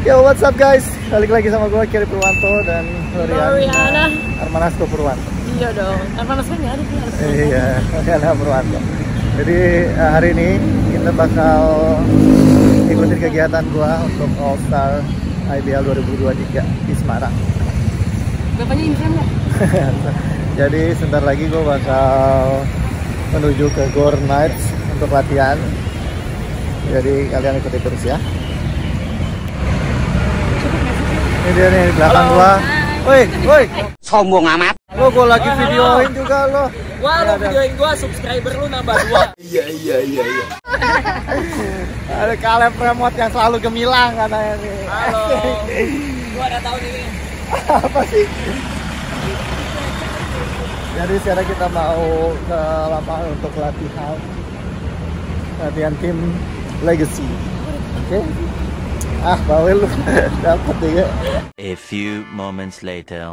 Yo, what's up guys? Balik lagi sama gue Kiri Purwanto dan Gloriana Armanasko Purwanto. Iya dong, Armanasko nyari. Iya, Gloriana Purwanto. Jadi hari ini kita bakal ikutin kegiatan gue untuk All Star IBL 2023 di Semarang. Bapaknya Imran ya? Jadi sebentar lagi gue bakal menuju ke Gor Nights untuk latihan. Jadi kalian ikuti terus ya. Ini dia nih di belakang gua. Woi, woi. Sombong amat. Lo gua lagi videoin juga lo. Wah, lo videoin gua, subscriber lu nambah 2. Iya. Ada Kaleb remote yang selalu gemilang katanya nih. Halo. Gua udah tahu nih. Apa sih? Jadi sekarang kita mau ke lapangan untuk latihan tim Legacy. Oke? Ah, bawel lu. Dapat ya. A few moments later.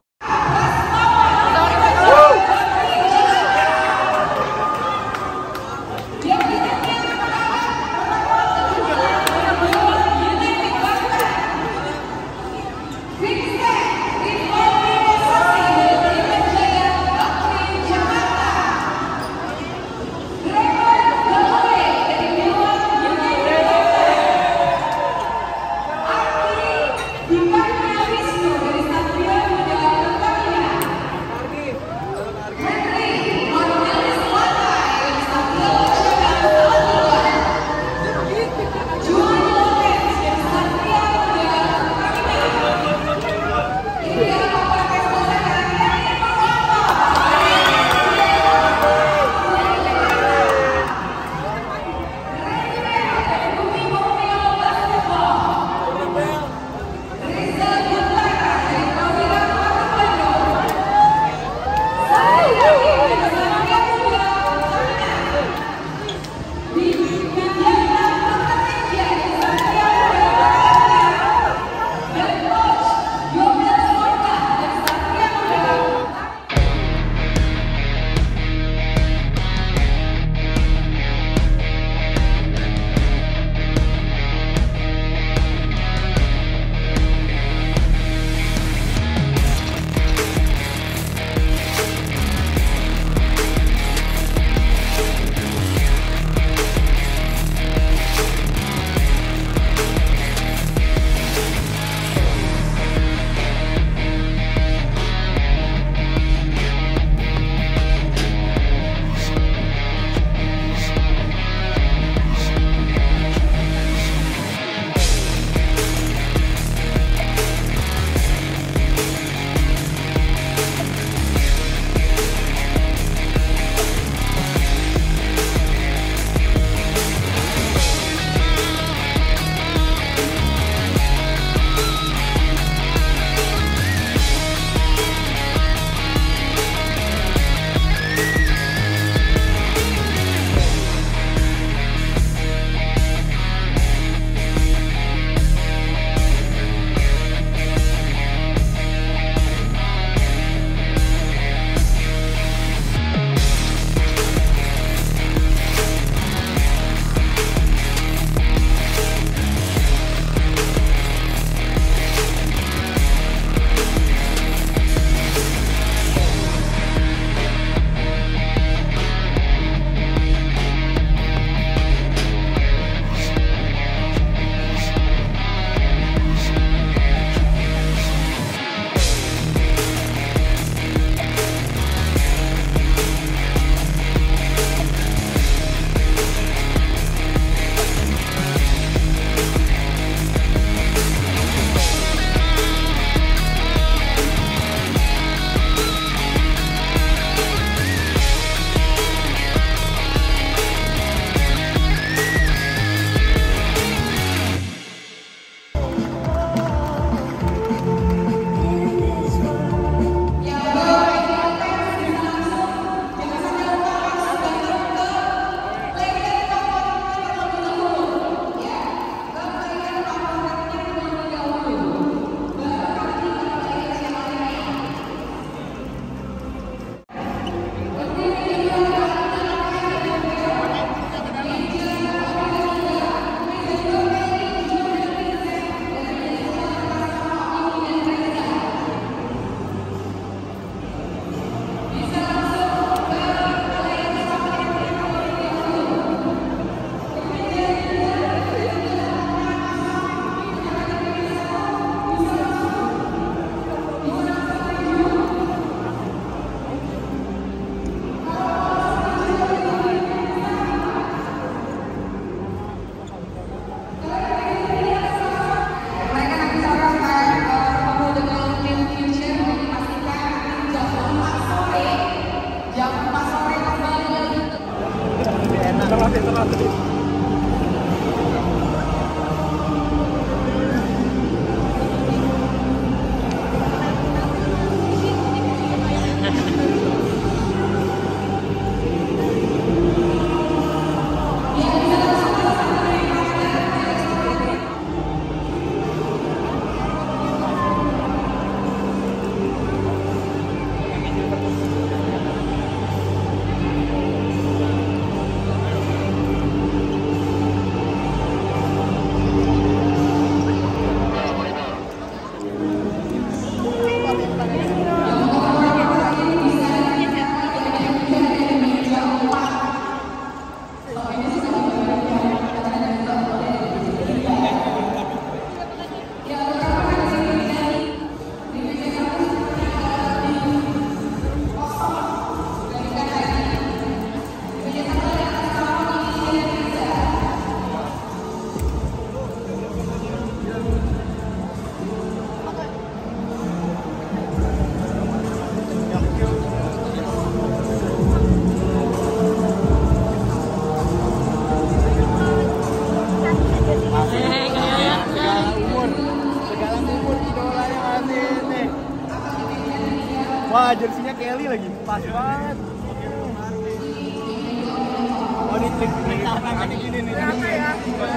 Wah, jersinya Kelly lagi. Pas banget. Oh, ini trik tangannya gini nih. Ya.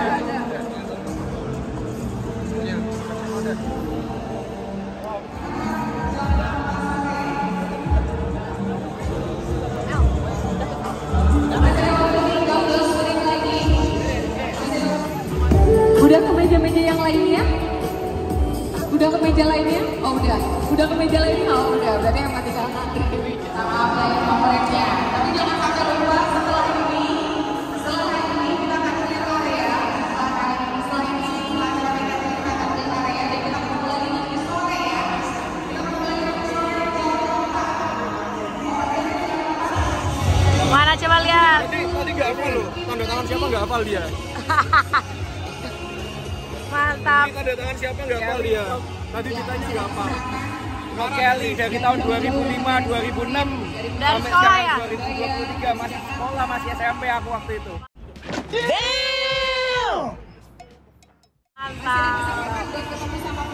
Udah ke meja-meja yang lainnya? Udah ke meja lainnya? Oh udah. Udah ke meja lainnya? Oh udah. Berarti yang mati kan antri. Kita apply favoritnya. Tapi jangan sampai lupa setelah ini kita akan clear area. Setelah ini kita akan clear area dan kita mulai lagi sore ya. Kita mulai lagi sore. Mana coba lihat? Tadi nggak hafal loh. Tanda tangan siapa nggak hafal dia? Mantap. Ini tanda tangan siapa nggak hafal dia? Tadi ditanya nggak hafal. Kelly dari tahun 2005, 2006 Dari sampai sekolah ya? sekarang 2023 masih sekolah, masih SMP aku waktu itu. Mantap.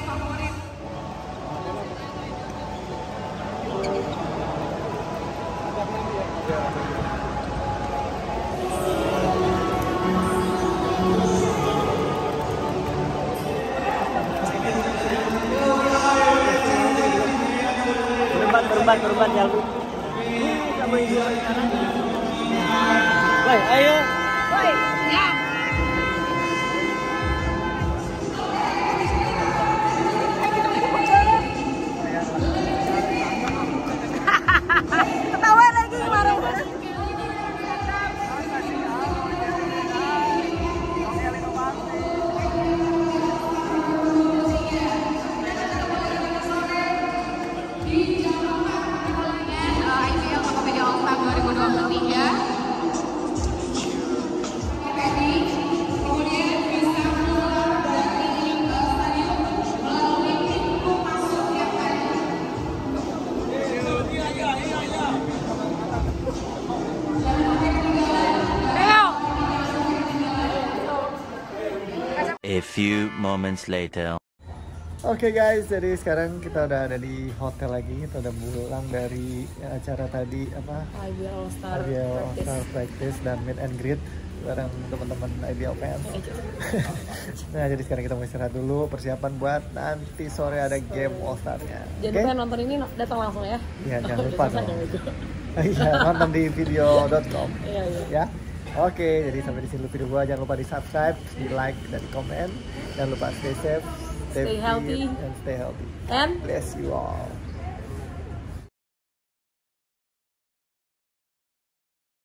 Berban ya lu. Woi, ayo. Woi, ya. Ketawa lagi kemarin. IBL Tokopedia All Star 2023. Kemudian bisa keluar dari stadion melalui pintu masuk yang ada. A few moments later. Oke guys, jadi sekarang kita udah ada di hotel lagi. Kita udah pulang dari acara tadi apa? IBL All Star IBL All Star Practice dan meet and greet bareng teman-teman IBL fans. Nah, jadi sekarang kita mau istirahat dulu, persiapan buat nanti sore ada game All Star-nya. Jadi pengen nonton ini datang langsung ya? Iya, jangan lupa dong. Iya, nonton di video.com. Iya. Ya. Oke, jadi sampai di sini dulu video gua. Jangan lupa di subscribe, di like, dan di komen. Jangan lupa stay safe, Stay healthy. and stay healthy. And Bless you all.